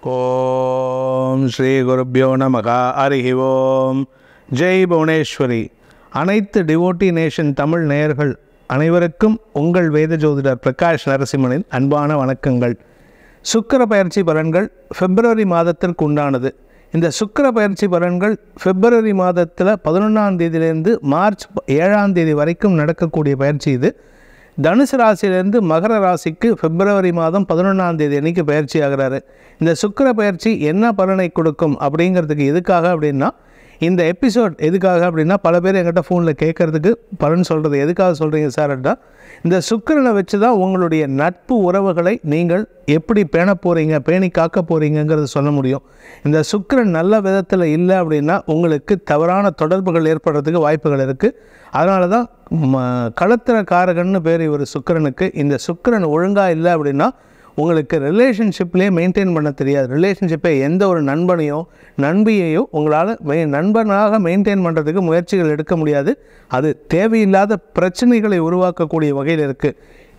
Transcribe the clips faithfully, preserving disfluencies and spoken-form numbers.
ஓம் ஸ்ரீ குருப்யோ நமக. ஹரி ஓம். ஜெய் புவனேஸ்வரி. அனைத்து devotee nation Tamil நேயர்கள் அனைவருக்கும் உங்கள் வேத ஜோதிடர் பிரகாஷ் நரசிம்மனின் அன்பான வணக்கங்கள். சுக்கிர பயிற்சி பலன்கள் பிப்ரவரி மாதத்திற்கு உண்டானது. இந்த சுக்கிர பயிற்சி பலன்கள் பிப்ரவரி மாதத்தில் பதினொன்றாம் தேதியிலேருந்து மார்ச் ஏழாம் தேதி வரைக்கும் நடக்கக்கூடிய பயிற்சி இது. தனுசு ராசியிலேருந்து மகர ராசிக்கு பிப்ரவரி மாதம் பதினொன்றாம் தேதி அன்றைக்கி பயிற்சி ஆகிறாரு. இந்த சுக்கிர பயிற்சி என்ன பலனை கொடுக்கும் அப்படிங்கிறதுக்கு எதுக்காக அப்படின்னா, இந்த எபிசோட் எதுக்காக அப்படின்னா, பல பேர் என்கிட்ட ஃபோனில் கேட்குறதுக்கு பலன் சொல்கிறது எதுக்காக சொல்கிறீங்க சார் அப்படின்னா, இந்த சுக்கிரனை வச்சு தான் உங்களுடைய நட்பு உறவுகளை நீங்கள் எப்படி பேண போகிறீங்க, பேணி காக்க போகிறீங்கிறது சொல்ல முடியும். இந்த சுக்கிரன் நல்ல விதத்தில் இல்லை அப்படின்னா உங்களுக்கு தவறான தொடர்புகள் ஏற்படுறதுக்கு வாய்ப்புகள் இருக்குது. அதனால தான் ம களத்திர காரகன்னு பேர் இவர் சுக்கிரனுக்கு. இந்த சுக்கிரன் ஒழுங்காக இல்லை அப்படின்னா உங்களுக்கு ரிலேஷன்ஷிப்லேயே மெயின்டைன் பண்ண தெரியாது. ரிலேஷன்ஷிப்பை எந்த ஒரு நண்பனையோ நண்பியையோ உங்களால் மெ நண்பனாக மெயின்டைன் பண்ணுறதுக்கு முயற்சிகள் எடுக்க முடியாது. அது தேவையில்லாத பிரச்சனைகளை உருவாக்கக்கூடிய வகையில் இருக்குது.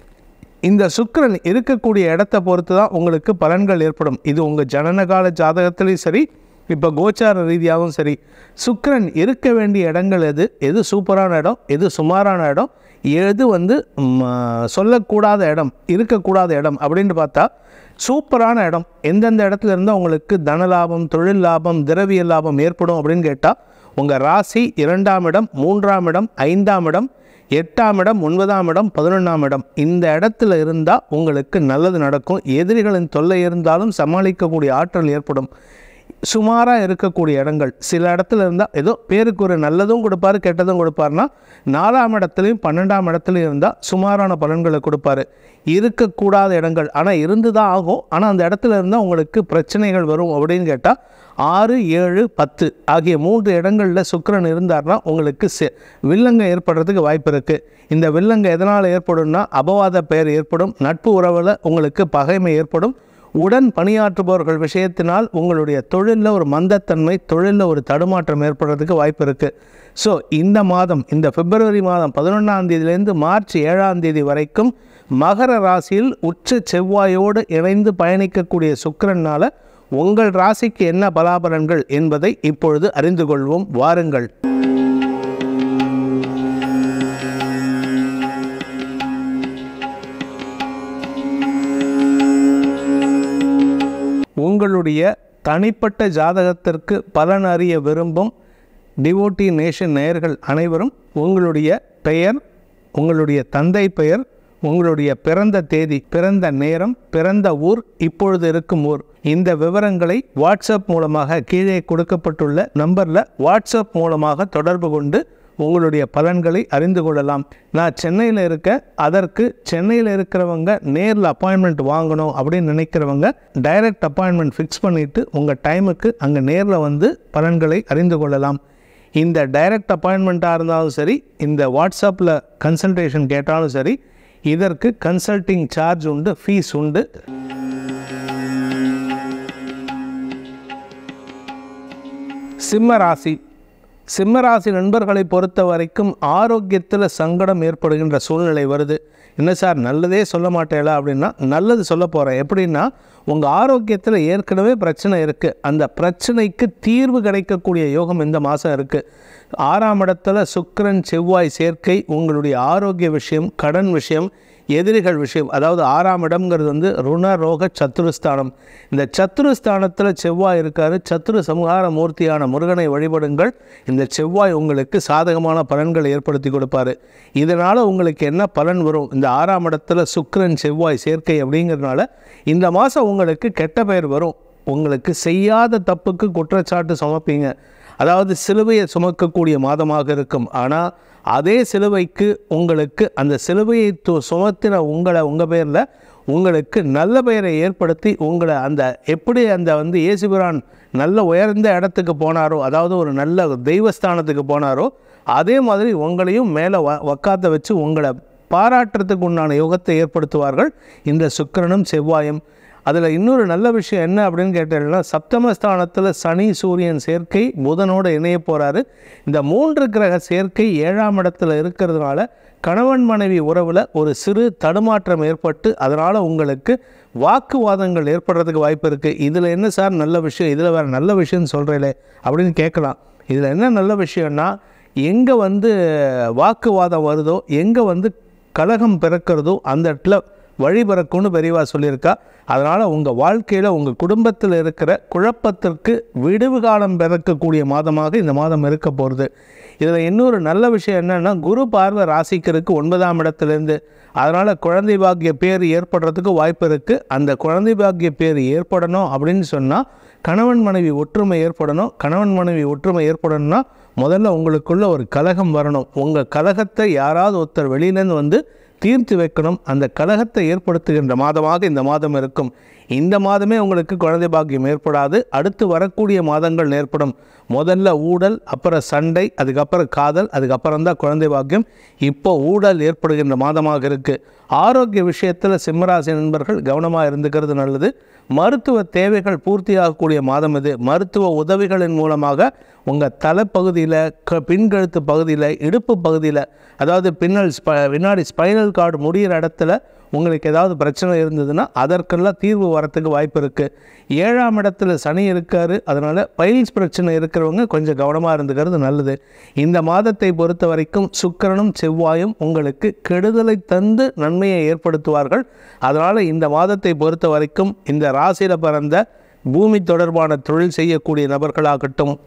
இந்த சுக்கிரன் இருக்கக்கூடிய இடத்த பொறுத்து தான் உங்களுக்கு பலன்கள் ஏற்படும். இது உங்கள் ஜனனகால ஜாதகத்திலையும் சரி, இப்போ கோச்சார ரீதியாகவும் சரி, சுக்கிரன் இருக்க வேண்டிய இடங்கள் எது, எது சூப்பரான இடம், எது சுமாரான இடம், எது வந்து சொல்லக்கூடாத இடம், இருக்கக்கூடாத இடம் அப்படின்னு பார்த்தா, சூப்பரான இடம் எந்தெந்த இடத்துல இருந்தால் உங்களுக்கு தன லாபம், தொழில் லாபம், திரவிய லாபம் ஏற்படும் அப்படின்னு கேட்டால், உங்கள் ராசி இரண்டாம் இடம், மூன்றாம் இடம், ஐந்தாம் இடம், எட்டாம் இடம், ஒன்பதாம் இடம், பதினொன்றாம் இடம், இந்த இடத்துல இருந்தால் உங்களுக்கு நல்லது நடக்கும். எதிரிகளின் தொல்லை இருந்தாலும் சமாளிக்கக்கூடிய ஆற்றல் ஏற்படும். சுமாராக இருக்கக்கூடிய இடங்கள் சில இடத்துல இருந்தால் ஏதோ பேருக்கு ஒரு நல்லதும் கொடுப்பாரு, கெட்டதும் கொடுப்பாருனா, நாலாம் இடத்துலையும் பன்னெண்டாம் இடத்துலையும் இருந்தால் சுமாரான பலன்களை கொடுப்பாரு. இருக்கக்கூடாத இடங்கள் ஆனால் இருந்து தான் ஆகும், ஆனால் அந்த இடத்துல இருந்தால் உங்களுக்கு பிரச்சனைகள் வரும் அப்படின்னு கேட்டால், ஆறு ஏழு பத்து ஆகிய மூன்று இடங்களில் சுக்கிரன் இருந்தார்னா உங்களுக்கு செ வில்லங்க ஏற்படுறதுக்கு வாய்ப்பு இருக்குது. இந்த வில்லங்க எதனால் ஏற்படும்னா, அபவாத பெயர் ஏற்படும், நட்பு உறவில் உங்களுக்கு பகைமை ஏற்படும், உடன் பணியாற்றுபவர்கள் விஷயத்தினால் உங்களுடைய தொழிலில் ஒரு மந்தத்தன்மை, தொழிலில் ஒரு தடுமாற்றம் ஏற்படுறதுக்கு வாய்ப்பு இருக்குது. ஸோ இந்த மாதம், இந்த பிப்ரவரி மாதம் பதினொன்றாம் தேதியிலேருந்து மார்ச் ஏழாம் தேதி வரைக்கும் மகர ராசியில் உச்ச செவ்வாயோடு இணைந்து பயணிக்கக்கூடிய சுக்கிரனால் உங்கள் ராசிக்கு என்ன பலாபலன்கள் என்பதை இப்பொழுது அறிந்து கொள்வோம். வாருங்கள். உங்களுடைய தனிப்பட்ட ஜாதகத்திற்கு பலன் அறிய விரும்பும் டிவோட்டி நேஷன் நேயர்கள் அனைவரும் உங்களுடைய பெயர், உங்களுடைய தந்தை பெயர், உங்களுடைய பிறந்த தேதி, பிறந்த நேரம், பிறந்த ஊர், இப்பொழுது இருக்கும் ஊர், இந்த விவரங்களை வாட்ஸ்அப் மூலமாக கீழே கொடுக்கப்பட்டுள்ள நம்பரில் வாட்ஸ்அப் மூலமாக தொடர்பு கொண்டு உங்களுடைய பலன்களை அறிந்து கொள்ளலாம். நான் சென்னையில் இருக்க, அதற்கு சென்னையில் இருக்கிறவங்க நேரில் அப்பாயின்மெண்ட் வாங்கணும் அப்படின்னு நினைக்கிறவங்க டைரக்ட் அப்பாயின்மெண்ட் ஃபிக்ஸ் பண்ணிவிட்டு உங்கள் டைமுக்கு அங்கே நேரில் வந்து பலன்களை அறிந்து கொள்ளலாம். இந்த டைரக்ட் அப்பாயின்மெண்ட்டாக இருந்தாலும் சரி, இந்த வாட்ஸ்அப்பில் கன்சல்டேஷன் கேட்டாலும் சரி, இதற்கு கன்சல்டிங் சார்ஜ் உண்டு, ஃபீஸ் உண்டு. சிம்ம ராசி. சிம்மராசி நண்பர்களை பொறுத்த வரைக்கும் ஆரோக்கியத்தில் சங்கடம் ஏற்படுகின்ற சூழ்நிலை வருது. என்ன சார் நல்லதே சொல்ல மாட்டேல அப்படின்னா, நல்லது சொல்ல போகிறேன். எப்படின்னா, உங்கள் ஆரோக்கியத்தில் ஏற்கனவே பிரச்சனை இருக்குது, அந்த பிரச்சனைக்கு தீர்வு கிடைக்கக்கூடிய யோகம் இந்த மாதம் இருக்குது. ஆறாம் இடத்துல சுக்கிரன் செவ்வாய் சேர்க்கை உங்களுடைய ஆரோக்கிய விஷயம், கடன் விஷயம், எதிரிகள் விஷயம், அதாவது ஆறாம் இடம்ங்கிறது வந்து ருண ரோக சத்துருஸ்தானம். இந்த சத்துருஸ்தானத்தில் செவ்வாய் இருக்கார். சத்துரு சம்ஹார மூர்த்தியான முருகனை வழிபடுங்கள். இந்த செவ்வாய் உங்களுக்கு சாதகமான பலன்களை ஏற்படுத்தி கொடுப்பாரு. இதனால் உங்களுக்கு என்ன பலன் வரும்? இந்த ஆறாம் இடத்துல சுக்கிரன் செவ்வாய் சேர்க்கை அப்படிங்கிறதுனால இந்த மாதம் உங்களுக்கு கெட்ட பெயர் வரும். உங்களுக்கு செய்யாத தப்புக்கு குற்றச்சாட்டு சுமப்பீங்க. அதாவது சிலுவையை சுமக்கக்கூடிய மாதமாக இருக்கும். ஆனால் அதே சிலுவைக்கு உங்களுக்கு அந்த சிலுவையை து சுமத்தின உங்களை உங்கள் பேரில் உங்களுக்கு நல்ல பெயரை ஏற்படுத்தி உங்களை அந்த எப்படி அந்த வந்து இயேசுபிரான் நல்ல உயர்ந்த இடத்துக்கு போனாரோ, அதாவது ஒரு நல்ல தெய்வஸ்தானத்துக்கு போனாரோ, அதே மாதிரி உங்களையும் மேலே வ உக்காத்த வச்சு உங்களை பாராட்டுறதுக்கு உண்டான யோகத்தை ஏற்படுத்துவார்கள் இந்த சுக்கிரனும் செவ்வாயும். அதில் இன்னொரு நல்ல விஷயம் என்ன அப்படின்னு கேட்டீங்கன்னா, சப்தமஸ்தானத்தில் சனி சூரியன் சேர்க்கை புதனோடு இணைய போகிறாரு. இந்த மூன்று கிரக சேர்க்கை ஏழாம் இடத்துல இருக்கிறதுனால கணவன் மனைவி உறவில் ஒரு சிறு தடுமாற்றம் ஏற்பட்டு அதனால் உங்களுக்கு வாக்குவாதங்கள் ஏற்படுறதுக்கு வாய்ப்பு இருக்குது. இதில் என்ன சார் நல்ல விஷயம், இதில் வேறு நல்ல விஷயம்னு சொல்கிறீங்களே அப்படின்னு கேட்கலாம். இதில் என்ன நல்ல விஷயம்னா, எங்கே வந்து வாக்குவாதம் வருதோ, எங்கே வந்து கலகம் பிறக்கிறதோ அந்த இடத்துல வழி பிறக்கும்னு பெரியவா சொல்லியிருக்கா. அதனால் உங்கள் வாழ்க்கையில் உங்கள் குடும்பத்தில் இருக்கிற குழப்பத்திற்கு விடுவு காலம் பிறக்கக்கூடிய மாதமாக இந்த மாதம் இருக்க போகிறது. இதில் இன்னொரு நல்ல விஷயம் என்னென்னா, குரு பார்வை ராசிக்கு இருக்குது ஒன்பதாம் இடத்துலேருந்து. அதனால் குழந்தை பாக்கிய பேர் ஏற்படுறதுக்கு வாய்ப்பு இருக்குது. அந்த குழந்தை பாக்கிய பேர் ஏற்படணும் அப்படின்னு சொன்னால் கணவன் மனைவி ஒற்றுமை ஏற்படணும். கணவன் மனைவி ஒற்றுமை ஏற்படணும்னா முதல்ல உங்களுக்குள்ள ஒரு கலகம் வரணும். உங்கள் கலகத்தை யாராவது ஒருத்தர் வெளியிலேருந்து வந்து தீர்த்து வைக்கணும். அந்த கலகத்தை ஏற்படுத்துகின்ற மாதமாக இந்த மாதம் இருக்கும். இந்த மாதமே உங்களுக்கு குழந்தை பாக்கியம் ஏற்படாது. அடுத்து வரக்கூடிய மாதங்கள் ஏற்படும். முதல்ல ஊடல், அப்புறம் சண்டை, அதுக்கப்புறம் காதல், அதுக்கப்புறம் தான் குழந்தை பாக்கியம். இப்போ ஊடல் ஏற்படுகின்ற மாதமாக இருக்குது. ஆரோக்கிய விஷயத்தில் சிம்மராசி நண்பர்கள் கவனமாக இருந்துக்கிறது நல்லது. மருத்துவ தேவைகள் பூர்த்தியாகக்கூடிய மாதம் இது. மருத்துவ உதவிகளின் மூலமாக உங்கள் தலைப்பகுதியில், க பின்கழுத்து பகுதியில், இடுப்பு பகுதியில், அதாவது பின்னல் ஸ்ப பின்னாடி ஸ்பைனல் கார்டு முடிகிற இடத்துல உங்களுக்கு ஏதாவது பிரச்சனை இருந்ததுன்னா அதற்கெல்லாம் தீர்வு வரத்துக்கு வாய்ப்பு இருக்குது. ஏழாம் இடத்துல சனி இருக்கார். அதனால் பைல்ஸ் பிரச்சனை இருக்கிறவங்க கொஞ்சம் கவனமாக இருந்துக்கிறது நல்லது. இந்த மாதத்தை பொறுத்த வரைக்கும் சுக்கிரனும் செவ்வாயும் உங்களுக்கு கெடுதலை தந்து நன்மையை ஏற்படுத்துவார்கள். அதனால் இந்த மாதத்தை பொறுத்த வரைக்கும் இந்த ராசியில் பிறந்த பூமி தொடர்பான தொழில் செய்யக்கூடிய நபர்களாகட்டும்,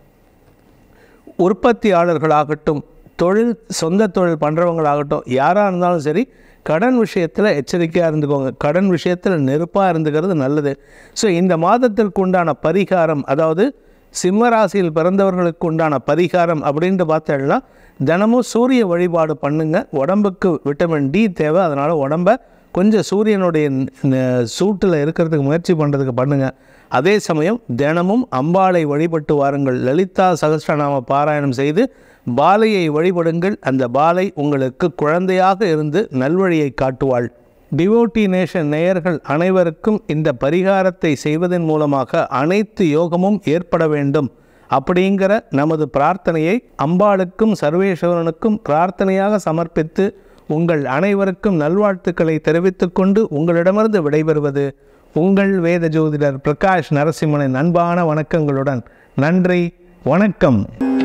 உற்பத்தியாளர்களாகட்டும், தொழில் சொந்த தொழில் பண்ணுறவங்களாகட்டும், யாராக இருந்தாலும் சரி, கடன் விஷயத்தில் எச்சரிக்கையாக இருந்துக்கோங்க. கடன் விஷயத்தில் நெருப்பாக இருந்துக்கிறது நல்லது. ஸோ இந்த மாதத்திற்கு உண்டான பரிகாரம், அதாவது சிம்ம ராசியில் பிறந்தவர்களுக்கு உண்டான பரிகாரம் அப்படின்ட்டு பார்த்தோம்னா, தினமும் சூரிய வழிபாடு பண்ணுங்கள். உடம்புக்கு விட்டமின் டி தேவை. அதனால் உடம்பை கொஞ்சம் சூரியனுடைய சூட்டில் இருக்கிறதுக்கு முயற்சி பண்ணுறதுக்கு பண்ணுங்கள். அதே சமயம் தினமும் அம்பாளை வழிபட்டு வாருங்கள். லலிதா சகஸ்ரநாம பாராயணம் செய்து பாலையை வழிபடுங்கள். அந்த பாலை உங்களுக்கு குழந்தையாக இருந்து நல்வழியை காட்டுவாள். டிவோட்டி நேஷன் நேயர்கள் அனைவருக்கும் இந்த பரிகாரத்தை செய்வதன் மூலமாக அனைத்து யோகமும் ஏற்பட வேண்டும் அப்படிங்கிற நமது பிரார்த்தனையை அம்பாளுக்கும் சர்வேஸ்வரனுக்கும் பிரார்த்தனையாக சமர்ப்பித்து உங்கள் அனைவருக்கும் நல்வாழ்த்துக்களை தெரிவித்துக் கொண்டு உங்களிடமிருந்து விடைபெறுவது உங்கள் வேத ஜோதிடர் பிரகாஷ் நரசிம்மனின் அன்பான வணக்கங்களுடன். நன்றி, வணக்கம்.